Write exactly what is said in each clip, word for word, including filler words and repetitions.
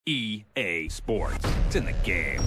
E A Sports. It's in the game.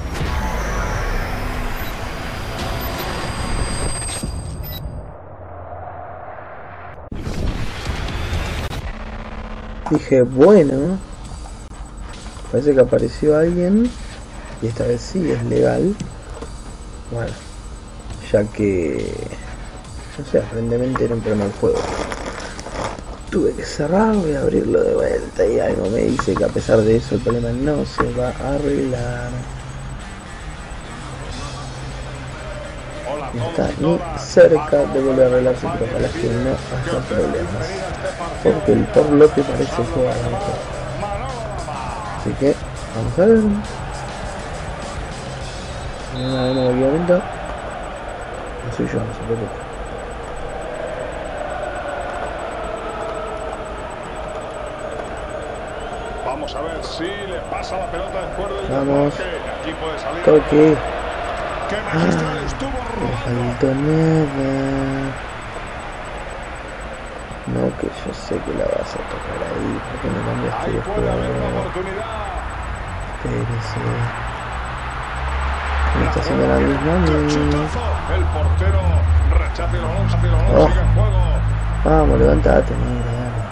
Dije, bueno, parece que apareció alguien y esta vez sí es legal. Bueno, ya que, no sé, aparentemente era un problema del juego. Tuve que cerrar, voy a abrirlo de vuelta y algo me dice que a pesar de eso el problema no se va a arreglar. No está ni cerca de volver a arreglarse, pero ojalá que no haya problemas. Porque el por lo que parece jugar mejor. Así que, vamos a ver. Una vez en cualquier momento. No soy yo, no se preocupe. Vamos a ver si le pasa la pelota después del Vamos. Aquí puede salir. Toque. Qué magistral estuvo No robando. faltó nada. No, que yo sé que la vas a tocar ahí. Porque no cambiaste Ahí de puede haber una jugador. oportunidad. Espérese. Me está haciendo la misma a mí. Chutazo. El portero rechaza el balón, saca el balón, Oh. sigue en juego. Vamos, levantate, negra, dale.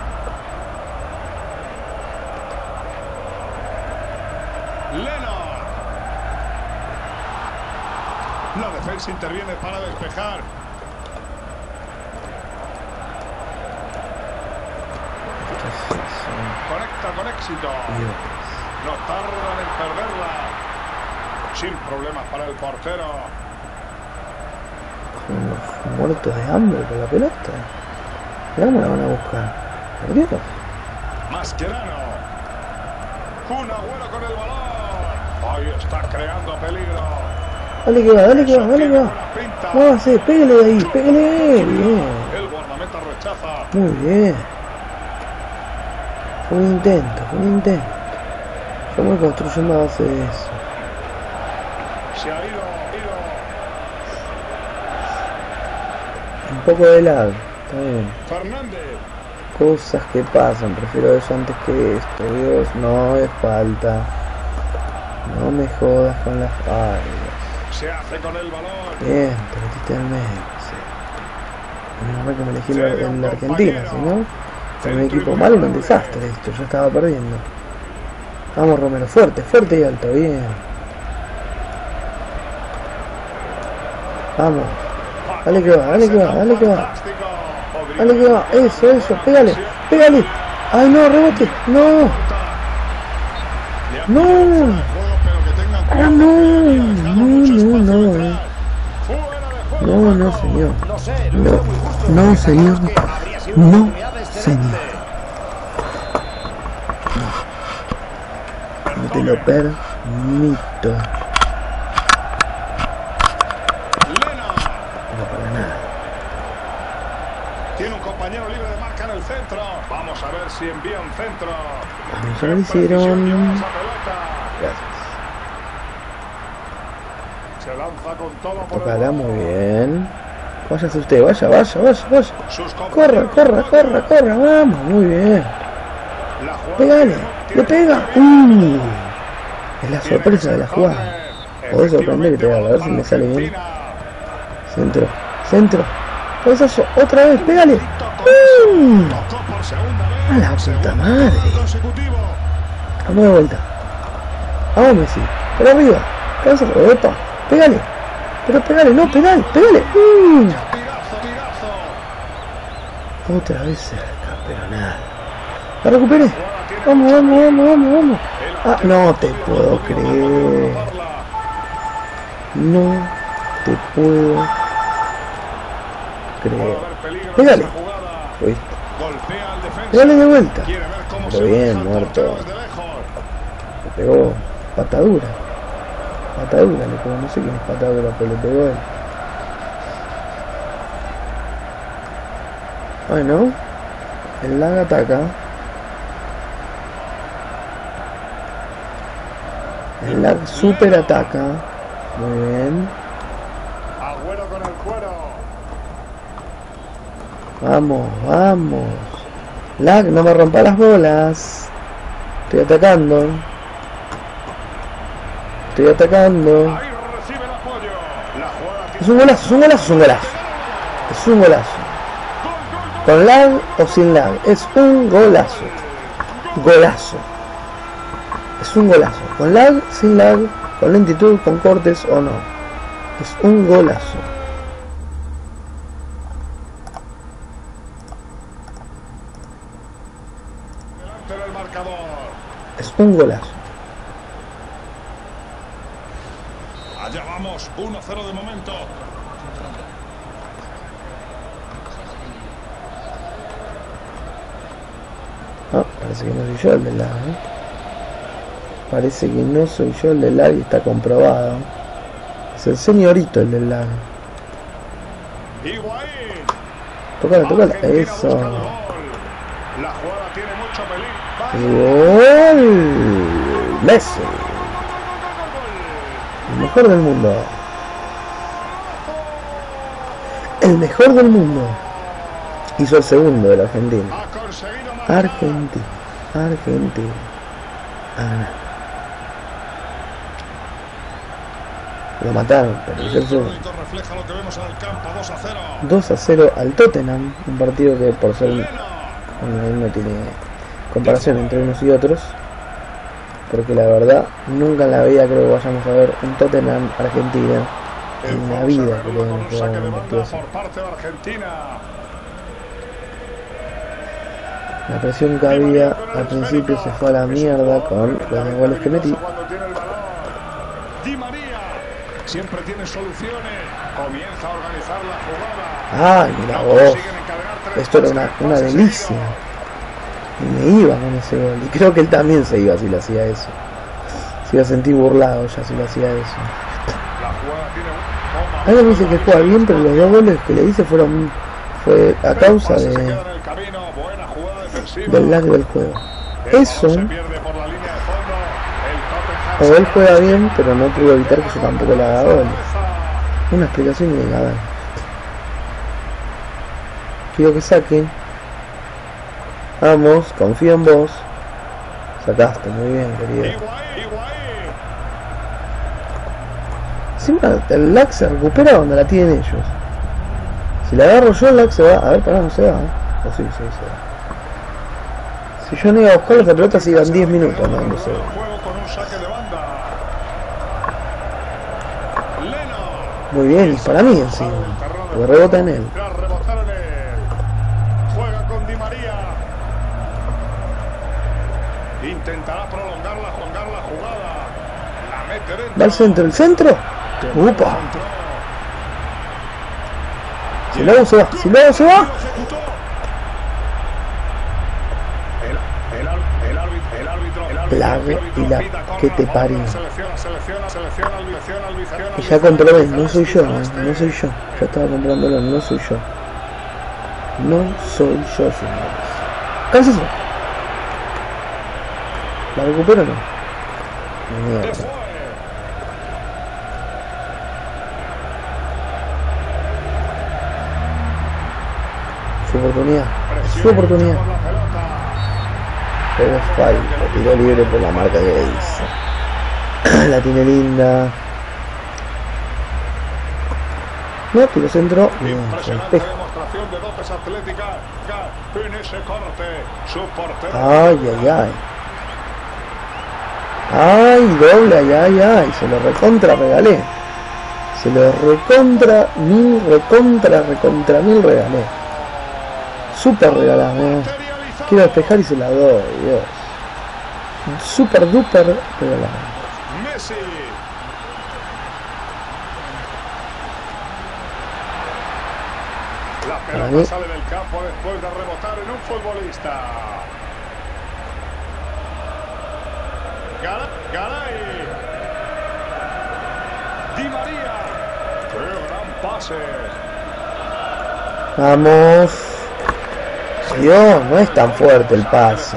Leno. La defensa interviene para despejar. ¿Qué es eso? Conecta con éxito. Dios. No tardan en perderla. Sin problemas para el portero. Unos muertos de hambre con la pelota. ¿Y cómo la van a buscar? ¿Por Dios? Mascherano. Un Agüero con el balón. Ahí está creando peligro. Dale que va, dale que va, dale que Tiene va. buena pinta. Muévase, pégale de ahí, pégale. Bien. El guardameta rechaza. Muy bien. Fue un intento, fue un intento. Yo me construyendo a base de eso. Se ha ido, ido. Un poco de lag, está bien. Fernández. Cosas que pasan, prefiero eso antes que esto. Dios, no es falta. No me jodas con las fallas. Se hace con el balón. Bien, te metiste en el medio. Sí. Menos mal que me elegí la- en la Argentina, si no, con un equipo malo era un desastre esto, yo estaba perdiendo. Vamos Romero, fuerte, fuerte y alto, bien. Vamos. Dale que va, dale que va, dale que va. Fantástico. Dale que va, eso, eso, pégale, pégale. Ay no, rebote, no, no. Ah, no, no, no, no. No, no, señor. No, no, señor. No, señor. No, no te lo permito. No, para nada. Tiene un compañero libre de marca en el centro. Vamos a ver si envía un centro. Vamos, ya lo hicieron. Esa pelota. Gracias. Se lanza con todo por el Tócala balón. muy bien. Váyase usted, vaya, vaya, vaya, vaya. Sus Corra, compañeros corra, corra, corra, vamos, muy bien. La jugada Pégale, tiene- le pega. Uh, es la sorpresa de la jugada. Podés sorprender que te haga, a ver si me sale bien. Centro, centro. Cabezazo, otra vez, pégale. Uh, Tocó por segunda vez. a la puta Segundo madre. gol consecutivo. Vamos de vuelta. Vamos Messi, por arriba. Cabezazo, opa, pégale. Pero pégale, no, pegale, pégale. Uh, Tirazo, tirazo. otra vez cerca, pero nada. La recuperé. Vamos, vamos, vamos, vamos, vamos. Ah, no te puedo creer. No te puedo creer. Pégale. ¿Oíste? Golpea al defensa. Pégale de vuelta. Quiere ver cómo Pero se bien, baja el muerto. portero desde lejos. Le pegó patadura. Patadura le pegó, no sé quién es patadura, pero le pegó él. Bueno, el lag ataca. El lag super ataca. Muy bien. Agüero con el cuero. Vamos, vamos. Lag, no me rompa las bolas. Estoy atacando. Estoy atacando. Ahí recibe el apoyo. La jugada Es un golazo, es un golazo, es un golazo. Es un golazo. Con lag o sin lag. Es un golazo. Golazo. Es un golazo. Con lag, sin lag, con lentitud, con cortes o no. Es un golazo. delante del marcador. Es un golazo. Allá vamos, uno cero de momento. Ah, parece que no soy yo el del lag, ¿eh? Parece que no soy yo el del lag y está comprobado. Es el señorito el del lag. Higuaín. Tócala, tócala. Argentina Eso. busca el gol. La jugada tiene mucho peligro. Gol. Messi. El mejor del mundo. El mejor del mundo. Hizo el segundo de la Argentina. Ha conseguido marcar. Argentina. Argentina. Ah, lo mataron, pero El yo soy crónico refleja lo que vemos en el campo, dos a cero. dos a cero al Tottenham. Un partido que por ser Leno. bueno, no tiene comparación entre unos y otros. Porque la verdad, nunca en la vida creo que vayamos a ver un Tottenham Argentina. El En la juego se vida que reanuda con debemos un jugar saque de un banda partido así. por parte de Argentina. La presión que había al principio se fue a la mierda con los goles que metí. Cuando tiene el balón. Di María siempre tiene soluciones. Comienza a organizar la jugada. ¡Ay, mira No vos! consiguen encadenar tres Esto era pases, una, tres una pases delicia. seguidos. Y me iba con ese gol. Y creo que él también se iba si le hacía eso. Se iba a sentir burlado ya si le hacía eso. La jugada tiene un- Alguien me dice que juega bien, pero los dos goles que le hice fueron fue a causa Pase se de, queda en el camino. Buena jugada defensiva. del lag del juego. El balón Eso, se pierde por la línea de fondo. El Tottenham o él se juega bien, pero no pudo evitar que yo tampoco le haga goles. Una explicación y nada. Quiero que saque. Vamos, confío en vos. Sacaste, muy bien, querido. Higuaín, Higuaín. Encima el lag se recupera cuando la tienen ellos. Si la agarro yo, el lag se va. A ver, pará, no se va. ¿eh? O sí, sí, se va. Si yo no iba a buscar esa pelota, se iban diez minutos andando se va. El juego con un saque de banda. Leno. Muy bien, y para mí encima. Porque rebota en él. Tras rebotar en él. Juega con Di María. Intentará prolongarla, prolongar la jugada. La mete dentro. Va al centro, el centro. Upa. Si luego se va, si luego se va. Lo ejecutó. El, el, ar- el árbitro, el árbitro, el árbitro, La- el árbitro y la pita corner, que te corner, parió. Selecciona, selecciona, selecciona, al selecciona, al selecciona, Y ya comprobé, no soy yo, eh, no soy yo. Ya estaba comprándolo, no soy yo. No soy yo, señores. ¡Cállese! ¿La recupero o no? Mierda. Su oportunidad, su oportunidad. Pero es falta, tiró libre por la marca que le hizo. La tiene linda. No, tiro centro. Bien, se Impresionante despeja. demostración de dotes atléticas en ese corte. Su portero. Ay, ay, ay. Ay, doble, ay, ay, ay. Se lo recontra regalé. Se lo recontra mil, recontra, recontra mil regalé. Super regalado. eh. Quiero despejar y se la doy, Dios. Super duper regalado. Messi. La Para pelota mí. sale del campo después de rebotar en un futbolista. Garay. Garay. Di María. ¡Qué gran pase! Vamos. Dios, no es tan fuerte el pase.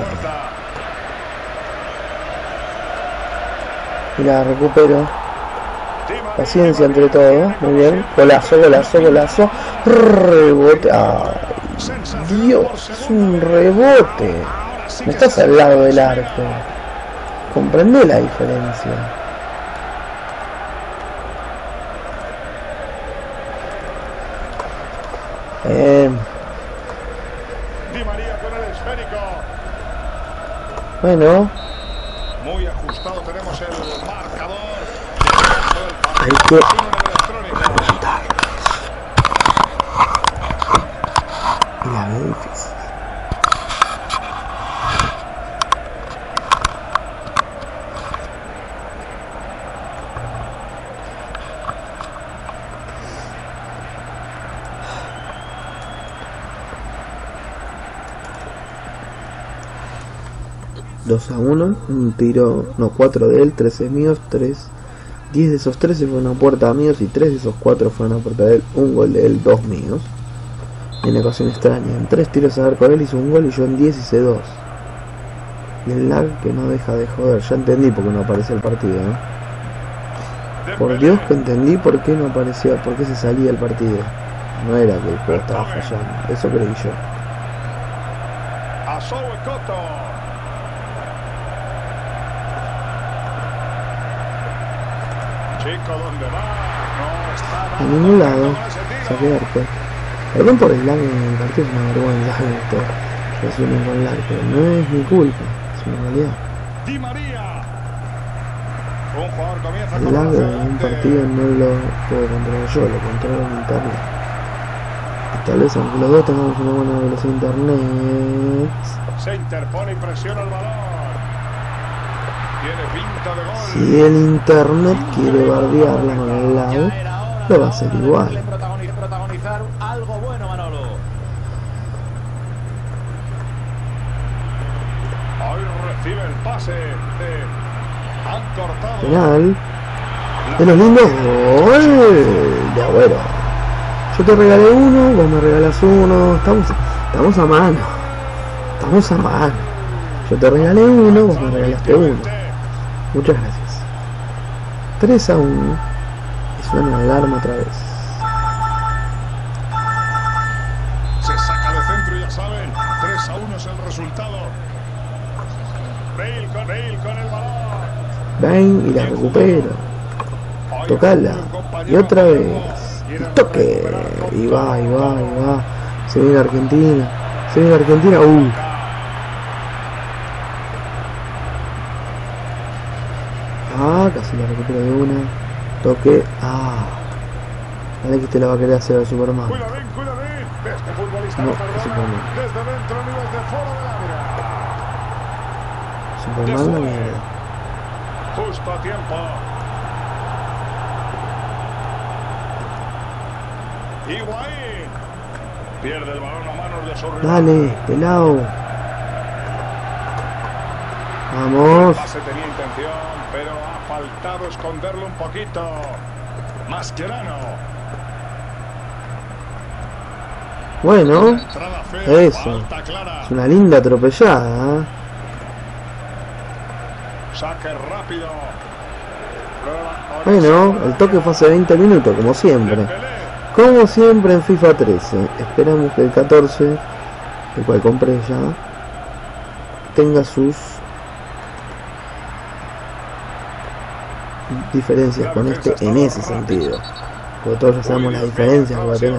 Y la recupero. Paciencia entre todo. Muy bien. Golazo, golazo, golazo. Rebote. Ay, Dios, es un rebote. No estás al lado del arco. Comprende la diferencia. Eh. Di María con el esférico. Bueno. Muy ajustado tenemos el marcador. Hay que remontar. Y la veo difícil. dos a uno, un tiro, no, cuatro de él, trece míos, tres, diez de esos trece fueron a puerta míos y tres de esos cuatro fueron a puerta de él, un gol de él, dos míos. En ecuación extraña, en tres tiros a ver con él hizo un gol y yo en diez hice dos. Y el lag que no deja de joder, ya entendí por qué no aparece el partido, ¿eh? Por Dios que entendí por qué no aparecía, por qué se salía el partido. No era que el juego estaba fallando, eso creí yo. A ningún lado, saqué de arco. Perdón por el lag en el partido, es una vergüenza esto. Resumen con lag, pero no es mi culpa, es una realidad. El lag en un partido no lo puedo controlar yo, lo controlo en internet. Y tal vez aunque los dos tengamos una buena velocidad de internet. Se interpone y presiona el balón. Tiene pinta de gol. Si el internet quiere bardearla con el lag, lo va a hacer igual. Protagonizar algo bueno, Manolo. Hoy recibe el pase de... Han cortado. Penal. De los lindos. Gol de Agüero. Yo te regalé uno, vos me regalas uno. Estamos, estamos a mano. Estamos a mano. Yo te regalé uno, vos me regalaste uno. Muchas gracias. tres a uno. Y suena la alarma otra vez. Se saca de centro, ya saben. tres a uno es el resultado. Bale con, Bale con el balón. Ven y la recupero. Tocala. Y otra vez. Y toque. Y va, y va, y va. Se viene Argentina. Se viene Argentina. Uh. Ah, casi la recupero de una. Toque. Ah. Dale que te la va a querer hacer a Superman. Cuidadín, cuidadín. Este futbolista No, no perdona. Superman. Desde dentro, nivel de fuera del área. Superman la mierda. Justo a tiempo. Higuaín. Pierde el balón a manos de su rival. Dale, pelao. Vamos. El pase tenía intención, pero ha faltado esconderlo un poquito. Mascherano. Bueno, Entrada fea, eso. falta clara. Es una linda atropellada, ¿eh? Saque rápido. Bueno, el toque fue hace veinte minutos, como siempre. Como siempre en FIFA trece. Esperamos que el catorce, el cual compré ya, tenga sus diferencias con este en ese sentido. Porque todos ya sabemos las diferencias que va a tener.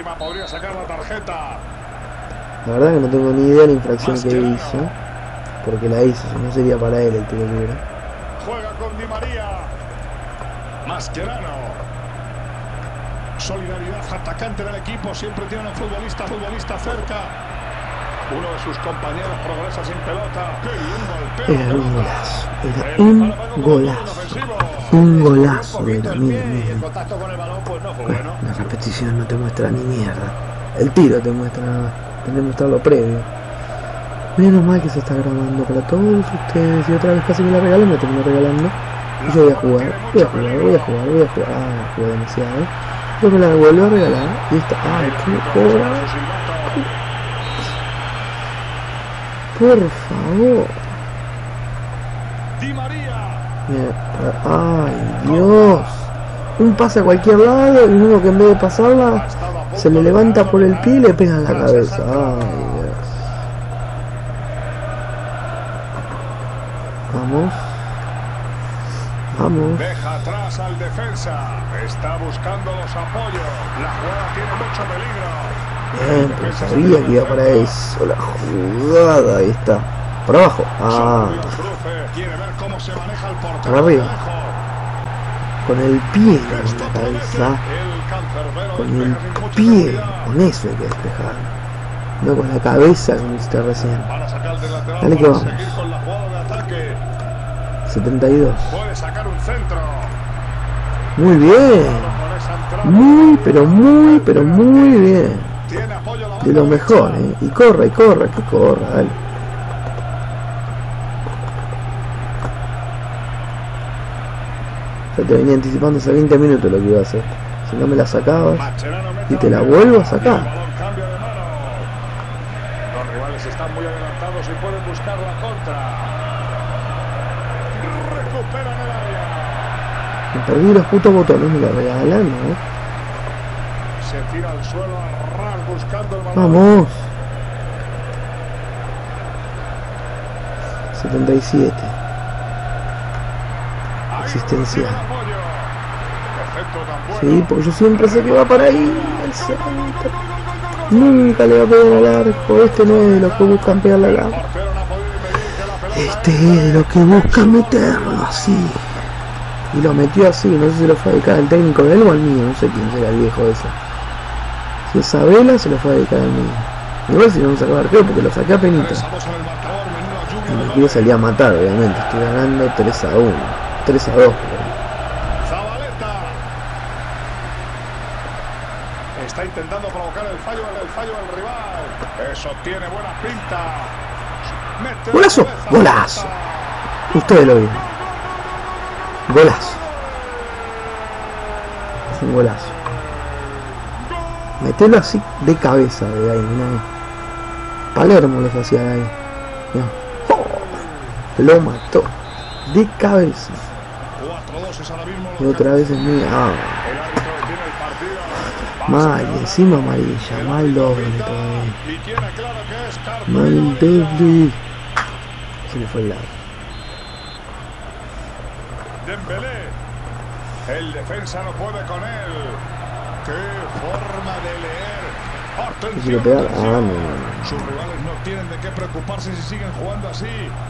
La verdad que no tengo ni idea de la infracción que hizo. Porque la hizo, si no sería para él el tiro libre. Juega con Di María. Mascherano. Solidaridad atacante del equipo. Siempre tiene un futbolista, futbolista cerca. Uno de sus compañeros progresa sin pelota. ¡Qué bien golpeo! Era un golazo. Era un golazo. Un golazo. Mira, mira, mira. Bueno, la repetición no te muestra ni mierda. El tiro te muestra, te muestra lo previo. Menos mal que se está grabando para todos ustedes. Y otra vez casi me la regalan, me termino regalando. Y yo voy a jugar, voy a jugar, voy a jugar, voy a jugar. Ah, jugué demasiado. Yo me la vuelvo a regalar. Y esta, ay, qué mejora. Por favor. Di María. Ay, Dios. Un pase a cualquier lado y uno que en vez de pasarla se le levanta por el pie y le pega en la cabeza. Ay, Dios. Vamos. Vamos. Deja atrás al defensa. Está buscando los apoyos. La jugada tiene mucho peligro. Bien, pero sabía que iba para eso. La jugada, ahí está. Por abajo. Ah. Para arriba. Con el pie, con la cabeza. Con el pie. Con eso hay que despejar. No con la cabeza como hiciste recién. Dale que vamos. setenta y dos. Muy bien. Muy, pero muy, pero muy bien. De lo mejor, ¿eh? Y corra, y corra, que corra, dale. Ya te venía anticipando hace veinte minutos lo que iba a hacer. Si no me la sacabas y te la vuelvo a sacar. Los rivales están muy adelantados y pueden buscar la contra. Recuperan el área. Me perdí los putos botones, me la regalan, ¿no? Se tira al suelo a ras buscando el balón. Vamos. setenta y siete. Existencial. Sí, porque yo siempre sé que va para ahí. El centro. Nunca le va a pegar al arco. Este no es de los que buscan pegarle al arco. Este es de los que buscan meterlo así. Y lo metió así. No sé si lo fue a dedicar al técnico de él o al mío. No sé quién será el viejo ese. Si es Sabela, se lo fue a dedicar al mío. Igual si no me sacó arquero porque lo saqué a penita. Y me quiero salir a matar, obviamente. Estoy ganando tres a uno. tres a dos. Está intentando provocar el fallo, el fallo del rival. Eso tiene buena pinta. Mete ¡Golazo! ¡Golazo! Ustedes lo vieron. Golazo. Es un golazo. Metelo así de cabeza de ahí, mirá. Palermo los hacía de ahí. Mirá. ¡Oh! Lo mató. De cabeza. Y otra vez es mía. Ah. Mal, y encima amarilla, mal doble todavía. Mal doble. Se le fue el lado. Dembélé. El defensa no puede con él. Qué forma de leer. Atención, pegar? Ah, no, no, no. Sus rivales no tienen de qué preocuparse si siguen jugando así.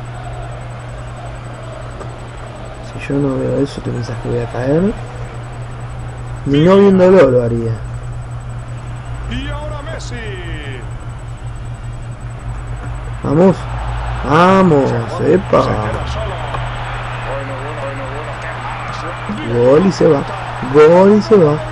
Si yo no veo eso, ¿te pensás que voy a caer? Ni no viéndolo lo haría. Y ahora Messi. Vamos. Vamos. Epa. Gol y se va. Gol y se va.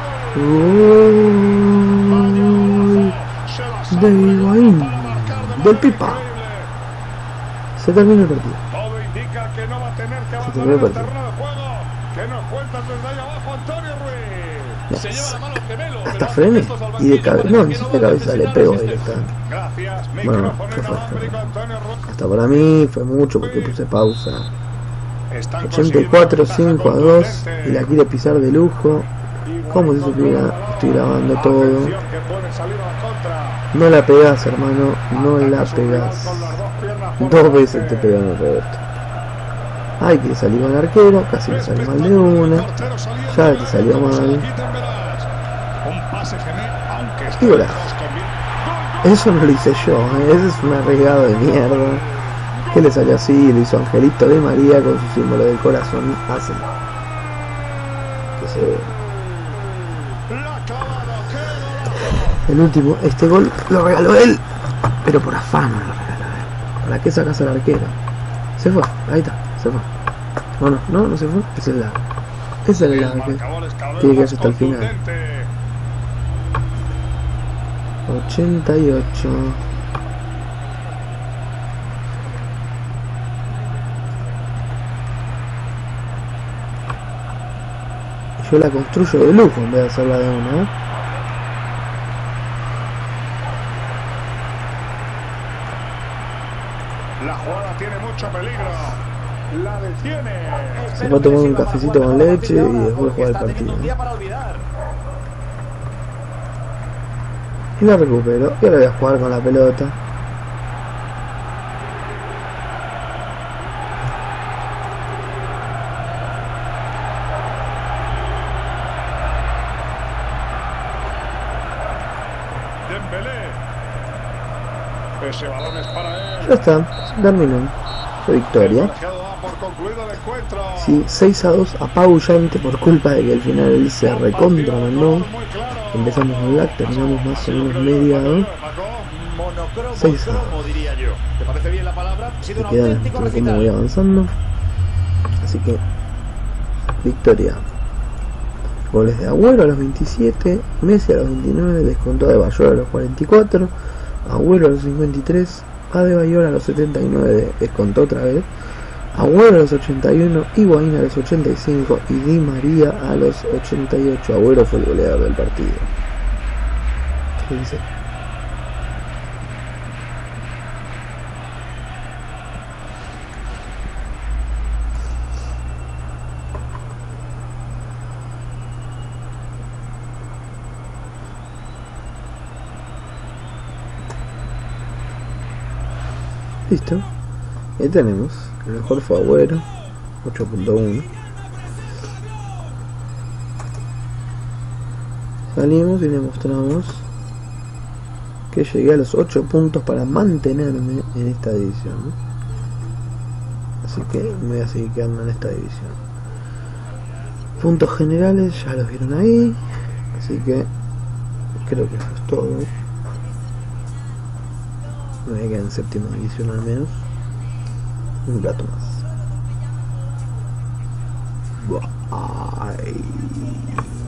Gol de Higuaín. Del Pipa. Se terminó el partido. Todo indica que no va a tener que Se terminó el abandonar el partido. terreno de juego. Que nos cuentan desde ahí abajo Antonio Ruiz. Se lleva la mano gemelo. Hasta frené y de cabeza, no, ni siquiera de cabeza, le pego directamente. Gracias. Bueno, ¿qué fue? Hasta para mí fue mucho porque puse pausa. ochenta y cuatro, cinco a dos y la quiere pisar de lujo. Como si supiera, estoy grabando todo. No la pegás, hermano, no la pegás. Dos veces te pegan el rebote. Ay, que salió mal arquero, casi le salió mal de una. Ya te salió mal. Y golazo. Eso no lo hice yo, ¿eh? Ese es un arriesgado de mierda. Que le salió así, lo hizo Angelito de María con su símbolo del corazón. Así. Que se ve. El último, este gol lo regaló él. Pero por afán lo regaló él. ¿Para qué sacas al arquero? Se fue, ahí está, se fue. No, no, no, no se fue. Es el lado. Es el lado que tiene que hacer hasta el final. ochenta y ocho. Yo la construyo de lujo en vez de hacerla de una, ¿eh? La jugada tiene mucho peligro. La detiene. Se va a tomar un cafecito con leche y después jugar el partido. Y la recupero. Y ahora voy a jugar con la pelota. Dembélé. Ese balón es para él. Ya está, terminó. Fue victoria. Sí, seis a dos, apabullante por culpa de que al final él se recontra mandó. Empezamos con Black, terminamos más o menos media dos. seis a dos. Te quedan por cómo voy avanzando. Así que, victoria. Goles de Agüero a los veintisiete, Messi a los veintinueve, descontó a Adebayor a los cuarenta y cuatro, Agüero a los cincuenta y tres, Adebayor a los setenta y nueve, descontó otra vez, Agüero a los ochenta y uno, Higuaín a los ochenta y cinco y Di María a los ochenta y ocho. Agüero fue el goleador del partido. ¿Qué dice? Listo, ahí tenemos, el mejor fue Agüero, ocho punto uno. Salimos y le mostramos que llegué a los ocho puntos para mantenerme en esta división, ¿no? Así que me voy a seguir quedando en esta división. Puntos generales ya los vieron ahí, así que creo que eso es todo. Me voy a quedar en séptima división al menos. Un rato más. Bye.